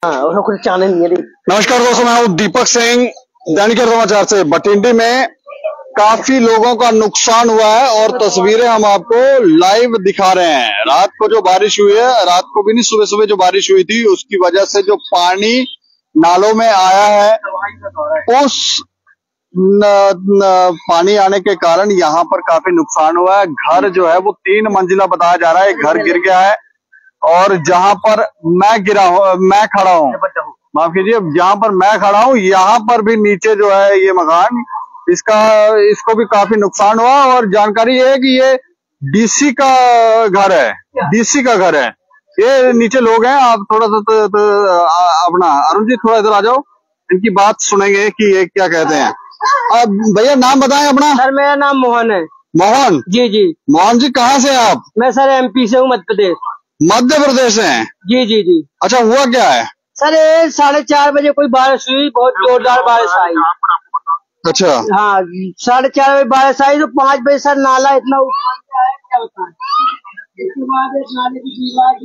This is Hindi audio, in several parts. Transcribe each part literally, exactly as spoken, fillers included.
हाँ, कुछ चाहने नहीं है। नमस्कार दोस्तों, मैं हूँ दीपक सिंह, दैनिक समाचार से। बठिंडी में काफी लोगों का नुकसान हुआ है और तस्वीरें हम आपको लाइव दिखा रहे हैं। रात को जो बारिश हुई है, रात को भी नहीं, सुबह सुबह जो बारिश हुई थी, उसकी वजह से जो पानी नालों में आया है, उस न, न, पानी आने के कारण यहाँ पर काफी नुकसान हुआ है। घर जो है वो तीन मंजिला बताया जा रहा है, घर गिर गया है। और जहां पर मैं गिरा हूँ, मैं खड़ा हूँ, माफ कीजिए, जहां पर मैं खड़ा हूँ यहाँ पर भी नीचे जो है ये मकान, इसका इसको भी काफी नुकसान हुआ। और जानकारी ये है कि ये डीसी का घर है, डीसी का घर है। ये नीचे लोग हैं, आप थोड़ा सा तो, तो, अपना अरुण जी थोड़ा इधर आ जाओ, इनकी बात सुनेंगे कि ये क्या कहते हैं। अब भैया नाम बताएं अपना। सर मेरा नाम मोहन है। मोहन जी जी। मोहन जी कहाँ से आप? मैं सर एमपी से हूँ, मध्य प्रदेश। मध्य प्रदेश से हैं? जी जी जी। अच्छा, हुआ क्या है? सर साढ़े चार बजे कोई बारिश हुई, बहुत जोरदार बारिश आई। अच्छा। हाँ, साढ़े चार बजे बारिश आई तो पाँच बजे सर नाला इतना उफान पे आया, क्या बताएं। इसके बाद एक नाले की दीवार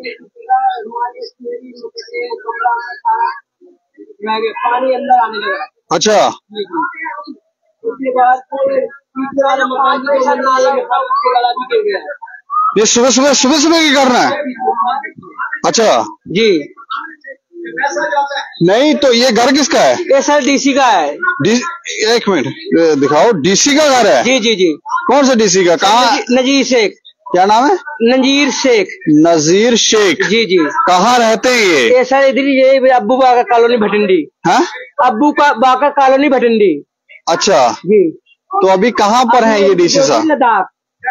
पानी अंदर आने लगा। अच्छा। उसके बाद मकान गिर गया। ये सुबह सुबह सुबह सुबह की करना है? अच्छा जी। नहीं तो ये घर किसका है? ये सर डीसी का है। डी, एक मिनट दिखाओ, डीसी का घर है? जी जी जी। कौन सा डीसी का? कहाँ? नजीर शेख। क्या नाम है? नजीर शेख। नजीर शेख। जी जी। कहाँ रहते हैं ये? ये सर इधर ये अब्बू बाका कॉलोनी भटिंडी। हाँ, अब्बू का बाका कॉलोनी भटिंडी। अच्छा जी। तो अभी कहाँ पर है ये डीसी साहब? लद्दाख।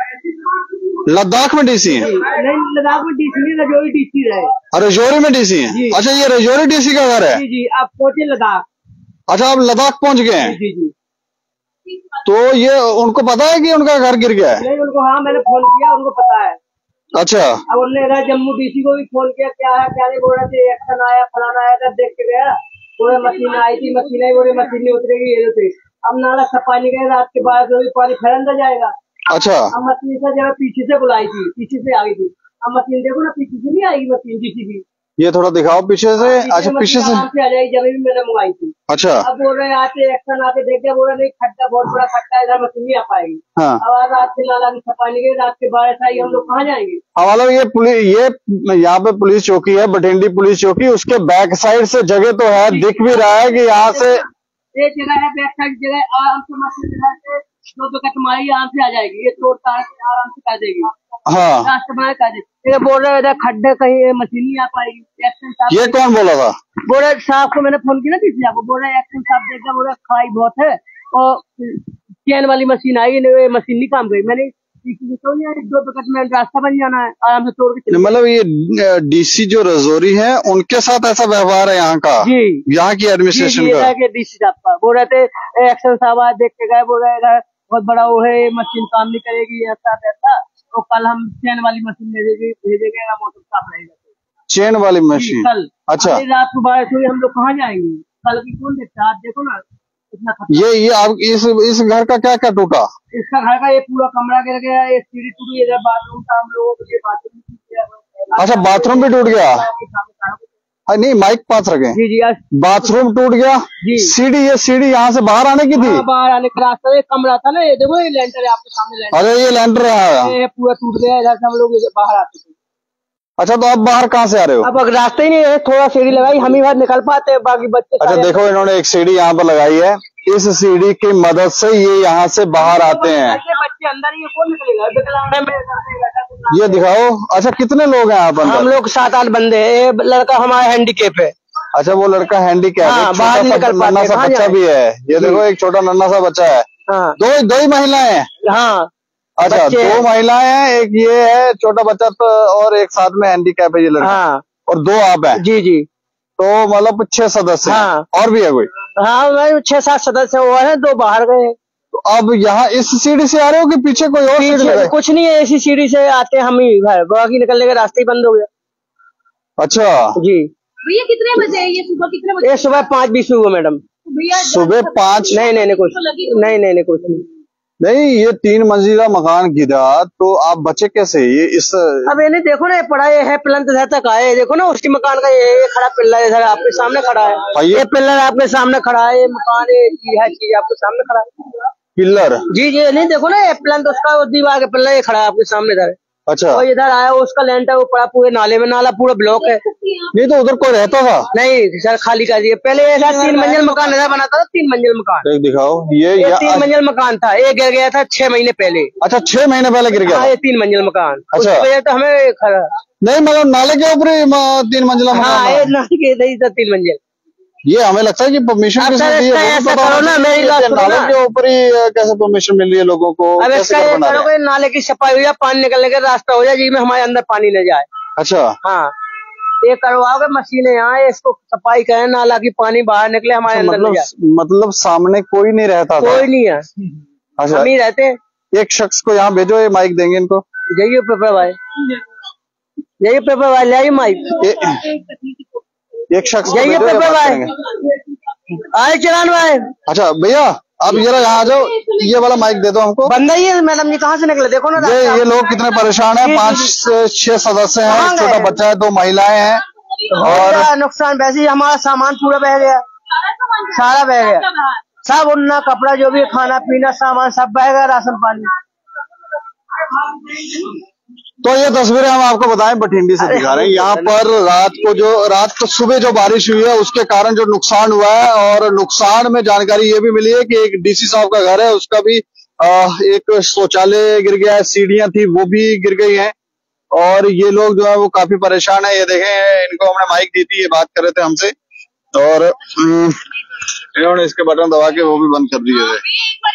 लद्दाख में डीसी है? नहीं, लद्दाख में डीसी नहीं, रजौरी डीसी है। रजौरी में डीसी है? अच्छा, ये रजौरी डीसी का घर है? जी जी। आप पहुंचे लद्दाख? अच्छा, आप लद्दाख पहुंच गए हैं? जी जी। तो ये उनको पता है कि उनका घर गिर गया है? नहीं उनको, हाँ मैंने फोन किया, उनको पता है। अच्छा। अब उन्होंने जम्मू डीसी को भी फोन किया, क्या है क्या नहीं, बोल रहे थे एक्शन आया, फलाना आया था, देख के गया, पूरे मशीन आई थी, मशीन आई, बोले मशीन नहीं उतरेगी, ये थे। अब नाला सफाई नहीं गए, रात के बाद पानी फिर अंदर जाएगा। अच्छा। अब मशीन से जगह पीछे से बुलाई थी, पीछे से आ गई थी। अब मशीन देखो ना, पीछे से नहीं आएगी मशीन डीसी की। ये थोड़ा दिखाओ पीछे से। अच्छा, पीछे से आ जाएगी, जब भी मैंने मंगाई थी। अच्छा। अब बोल रहे आते एक्शन आते देख के, बोल रहे नहीं खड्डा बहुत बड़ा खड्डा है, इधर मशीन नहीं आ पाएगी। हाँ। अब आज रात के नाला की सफाई नहीं गई, रात के बारिश आई, हम लोग कहाँ जाएंगे? हमारा ये पुलिस, ये यहाँ पे पुलिस चौकी है, बठिंडी पुलिस चौकी, उसके बैक साइड से जगह तो है, दिख भी रहा है कि यहाँ से एक जगह है, बैक साइड जगह आराम से मशीन दो दो कट मारी आराम से आ जाएगी, ये तोड़ ताड़ आराम से कर देगी। हाँ, रास्ते बनाए कर देगी। ये बोल रहे इधर खड्डे कहीं मशीन नहीं आ पाएगी। एक्शन साहब, ये कौन बोला था? बोल रहे साहब को मैंने फोन किया ना किसी आपको, बोल रहे एक्शन साहब देखा, बोल रहे खाई बहुत है और चैन वाली मशीन आई, मशीन नहीं काम करी। मैंने दो दो कट में रास्ता बन जाना है, आराम से तोड़ के। मतलब ये डीसी जो रजौरी है, उनके साथ ऐसा व्यवहार है यहाँ का? जी, यहाँ की एडमिनिस्ट्रेशन का। डीसी साहब का बोल रहे थे एक्शन साहब आज देख के गए, बोल रहे बहुत बड़ा वो है, मशीन काम नहीं करेगी, ऐसा ऐसा, तो कल हम चैन वाली मशीन भेजेंगे भेजेंगे मौसम साफ रहेगा। चैन वाली मशीन कल? अच्छा। रात को बारिश हुई, हम लोग कहाँ जाएंगे? कल की कौन देखता है? आप देखो ना इतना। ये ये आप इस इस घर का क्या क्या टूटा? इसका घर का ये पूरा कमरा गिर गया, ये सीढ़ी टूट गई, बाथरूम का हम लोगों को बाथरूम टूट गया। अच्छा, बाथरूम भी टूट गया? नहीं, माइक पास रखें। जी जी। बाथरूम टूट गया। सीढ़ी, ये सीढ़ी यहाँ से बाहर आने की थी? हाँ, बाहर आने का रास्ता, ये कमरा था ना, ये देखो ये लेंटर है आपके सामने। अरे ये लेंटर है, ये पूरा टूट गया, इधर से हम लोग बाहर आते थे। अच्छा, तो अब बाहर कहाँ से आ रहे हो? अब रास्ता ही नहीं है, थोड़ा सीढ़ी लगाई, हम ही बाहर निकल पाते हैं, बाकी बच्चे। अच्छा देखो, इन्होंने एक सीढ़ी यहाँ पर लगाई है, इस सीढ़ी की मदद से ये यहाँ से बाहर आते हैं। बच्चे अंदर ही, कौन निकलेगा? ये दिखाओ। अच्छा, कितने लोग हैं आप? हम लोग सात आठ बंदे हैं, लड़का हमारा हैंडीकैप है। अच्छा, वो लड़का हैंडीकैप है, बाहर निकल पाते, नन्हा सा बच्चा भी है। ये देखो, एक छोटा नन्हा सा बच्चा है। दो दो ही महिलाएं हैं? हाँ। अच्छा, दो महिलाएं हैं, एक ये है छोटा बच्चा तो, और एक साथ में हैंडीकैप है ये लड़का। हाँ। और दो आप हैं? जी जी। तो मतलब छह सदस्य। हाँ। और भी है कोई? हाँ, मैं छह सात सदस्य और हैं, दो बाहर गए। तो अब यहाँ इस सीढ़ी से आ रहे हो कि पीछे कोई और सीढ़ी है? कुछ नहीं है, इसी सीढ़ी से आते हम ही घर, बाकी निकलने का रास्ता ही बंद हो गया। अच्छा जी। भैया कितने बजे है ये? सुबह कितने बजे? ये सुबह पाँच बीस हुआ मैडम। सुबह पाँच? नहीं नहीं नहीं कुछ नहीं नहीं नहीं कुछ नहीं। नहीं, ये तीन मंजिला मकान गिरा तो आप बचे कैसे? ये इस अब ये नहीं देखो ना, ये पड़ा ये है प्लंथ तक आए, देखो ना उसकी मकान का ये, ये खड़ा पिल्लर इधर आपके सामने खड़ा है, ये पिल्लर आपके सामने खड़ा है, ये मकान ये चीज आपके सामने खड़ा है पिल्लर। जी जी नहीं देखो ना, ये प्लंथ उसका दीवार का पिल्लर ये खड़ा है आपके सामने इधर। अच्छा, और इधर आया उसका लेंटर वो पड़ा पूरे नाले में, नाला पूरा ब्लॉक है। नहीं तो उधर कोई रहता था? नहीं सर, खाली कर दिया। पहले ऐसा तीन मंजिल मकान ऐसा बना था, तीन मंजिल मकान। एक दिखाओ, ये, ये तीन मंजिल मकान था, ये गिर गया था छह महीने पहले। अच्छा, छह महीने पहले गिर गया? हाँ, ये तीन मंजिल मकान। अच्छा, उसकी वजह तो हमें खरा नहीं मतलब नाले के ऊपर तीन मंजिला मकान? हाँ, ये नाले के नहीं था तीन मंजिल। ये हमें लगता है कि परमिशन किसने दी है? ऐसा करो ना, मेरी बात सुनो ना, नाले के ऊपर ही कैसे परमिशन मिल रही है लोगों को? अब इसका ये करो कि नाले की सफाई हो जाए, पानी निकलने का रास्ता हो जाए, जिसमें हमारे अंदर पानी न जाए। अच्छा, हाँ, ये करवाओगे मशीनें यहाँ, इसको सफाई करें, नाला की पानी बाहर निकले, हमारे अंदर न जाए। मतलब सामने कोई नहीं रहता? कोई नहीं है। अच्छा, हम ही रहते हैं। एक शख्स को यहाँ भेजो, ये माइक देंगे इनको। जाइए पेपर भाई, जाइए पेपर भाई, लाइए माइक। एक शख्स जाइए पेपर भाई, आए चलान भाई। अच्छा भैया, आप जरा यहाँ आ जाओ, ये वाला माइक दे दो हमको। बंदा ही है मैडम जी, कहाँ से निकले देखो ना। ये ये लोग कितने परेशान हैं, पाँच से छह सदस्य हैं, एक छोटा बच्चा है, दो महिलाएं हैं। और नुकसान वैसे ही हमारा सामान पूरा बह गया, सारा बह गया, सब उन्ना कपड़ा जो भी खाना पीना सामान सब बह गया, राशन पानी। तो ये तस्वीरें हम आपको बताएं बठिंडी से दिखा रहे हैं। यहाँ पर रात को जो रात को सुबह जो बारिश हुई है उसके कारण जो नुकसान हुआ है, और नुकसान में जानकारी ये भी मिली है कि एक डीसी साहब का घर है, उसका भी आ, एक शौचालय गिर गया है, सीढ़ियां थी वो भी गिर गई हैं, और ये लोग जो है वो काफी परेशान है। ये देखें, इनको हमने माइक दी थी, ये बात कर रहे थे हमसे, और इन्होंने इसके बटन दबा के वो भी बंद कर दिए थे।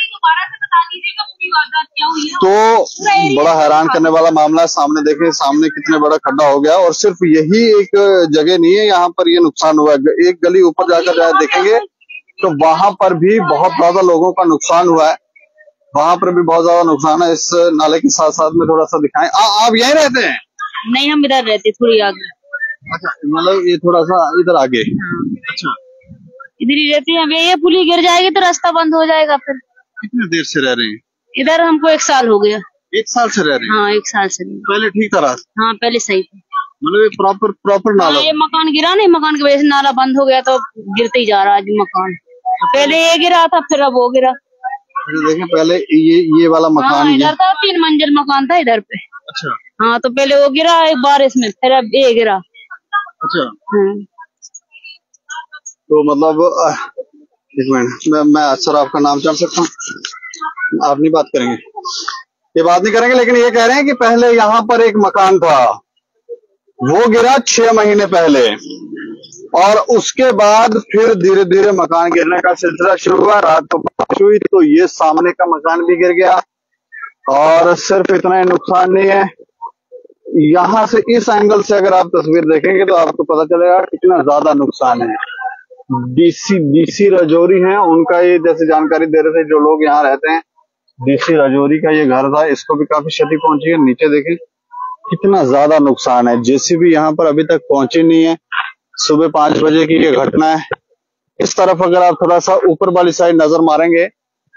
तो बड़ा हैरान करने वाला मामला है। सामने देखें, सामने कितने बड़ा खड्डा हो गया, और सिर्फ यही एक जगह नहीं है यहाँ पर ये नुकसान हुआ है। एक गली ऊपर जाकर जाए देखेंगे तो वहां पर भी बहुत ज्यादा लोगों का नुकसान हुआ है, वहां पर भी बहुत ज्यादा नुकसान है। इस नाले के साथ साथ में थोड़ा सा दिखाएं। आ, आप यहीं रहते हैं? नहीं, हम इधर रहते थोड़ी आगे। अच्छा, मतलब ये थोड़ा सा इधर आगे। हाँ। अच्छा, इधर ही रहते हैं। ये पुली गिर जाएगी तो रास्ता बंद हो जाएगा। फिर कितने देर से रह रहे हैं इधर? हमको एक साल हो गया। एक साल से रह रहे हैं? हाँ, एक साल से। पहले ठीक था रास्ता? हाँ, पहले सही था, मतलब ये प्रॉपर प्रॉपर नाला। हाँ, ये मकान गिरा नहीं, मकान की वजह से नाला बंद हो गया तो गिरते ही जा रहा है मकान। पहले ये गिरा था, फिर अब वो गिरा। देखें, पहले ये ये वाला मकान, हाँ, इधर था, तीन मंजिल मकान था इधर पे। अच्छा, हाँ, तो पहले वो गिरा एक बारिश में, फिर अब ये गिरा। अच्छा, तो मतलब एक मिनट, मैं मैं सर आपका नाम जान सकता हूँ? आप नहीं बात करेंगे? ये बात नहीं करेंगे, लेकिन ये कह रहे हैं कि पहले यहाँ पर एक मकान था, वो गिरा छह महीने पहले, और उसके बाद फिर धीरे धीरे मकान गिरने का सिलसिला शुरू हुआ। रात को बारिश हुई तो ये सामने का मकान भी गिर गया, और सिर्फ इतना ही नुकसान नहीं है, यहाँ से इस एंगल से अगर आप तस्वीर देखेंगे तो आपको पता चलेगा कितना ज्यादा नुकसान है। डीसी डीसी रजौरी हैं, उनका ये जैसे जानकारी दे रहे थे जो लोग यहाँ रहते हैं, डीसी रजौरी का ये घर था, इसको भी काफी क्षति पहुंची है। नीचे देखें कितना ज्यादा नुकसान है, जेसीबी यहाँ पर अभी तक पहुंची नहीं है। सुबह पांच बजे की ये घटना है। इस तरफ अगर आप थोड़ा सा ऊपर वाली साइड नजर मारेंगे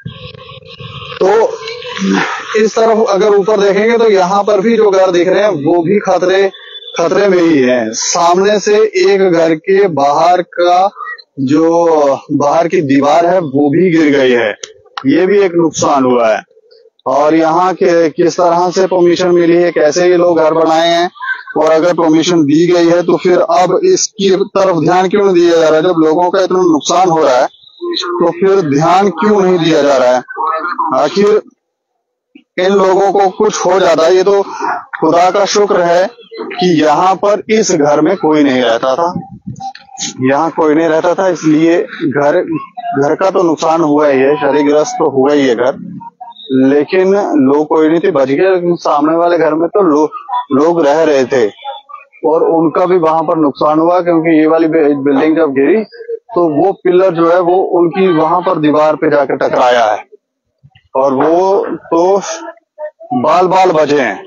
तो इस तरफ अगर ऊपर देखेंगे तो यहाँ पर भी जो घर दिख रहे हैं वो भी खतरे खतरे में ही है। सामने से एक घर के बाहर का जो बाहर की दीवार है वो भी गिर गई है, ये भी एक नुकसान हुआ है। और यहाँ के किस तरह से परमिशन मिली है, कैसे ये लोग घर बनाए हैं, और अगर परमिशन दी गई है तो फिर अब इसकी तरफ ध्यान क्यों नहीं दिया जा रहा है? जब लोगों का इतना नुकसान हो रहा है तो फिर ध्यान क्यों नहीं दिया जा रहा है? आखिर इन लोगों को कुछ हो जाता है। ये तो खुदा का शुक्र है कि यहाँ पर इस घर में कोई नहीं रहता था, यहाँ कोई नहीं रहता था, इसलिए घर घर का तो नुकसान हुआ ही है, क्षतिग्रस्त तो हुआ ही है घर, लेकिन लोग कोई नहीं थे, बच गए। लेकिन सामने वाले घर में तो लो, लोग रह रहे थे और उनका भी वहां पर नुकसान हुआ, क्योंकि ये वाली बिल्डिंग जब गिरी तो वो पिलर जो है वो उनकी वहां पर दीवार पे जाकर टकराया है, और वो तो बाल बाल बचे हैं।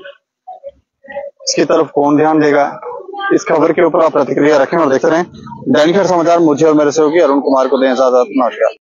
इसकी तरफ कौन ध्यान देगा? इस खबर के ऊपर आप प्रतिक्रिया रखें और देखते रहें दैनिक समाचार। मुझे और मेरे सहयोगी अरुण कुमार को दें इजाजत। नमस्कार।